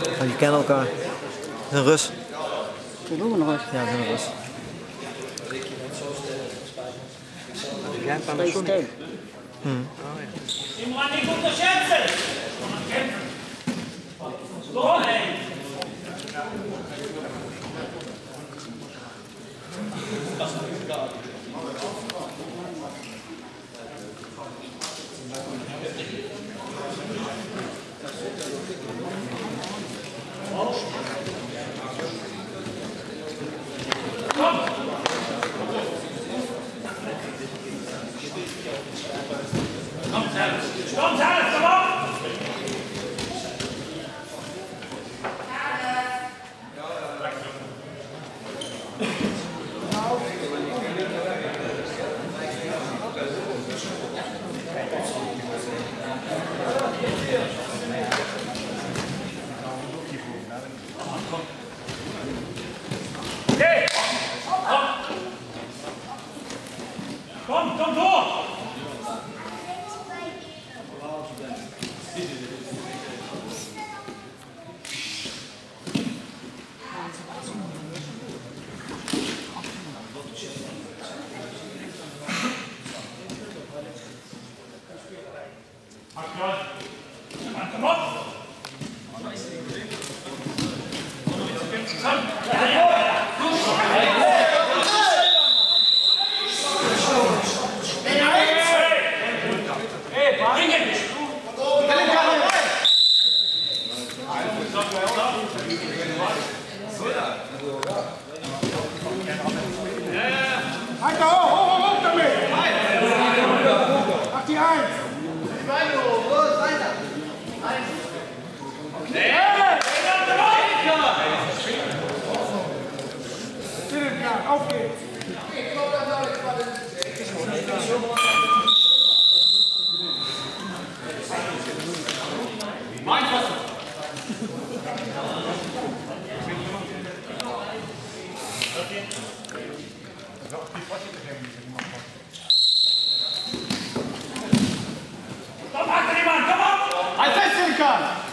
Maar die kennen elkaar. Een Rus. Dat doen we nog eens. Ja, dat is een Rus. Jij hebt een systeem. Imran, niet onderschätzen! Doorheen! Kom zelf, kom op! Kom door! Kom op! Alter, hoch damit! Mach die ein! Auf geht's! Mein Wasser! Komm, achter die Mann, komm auf! Halt fest, Silkan!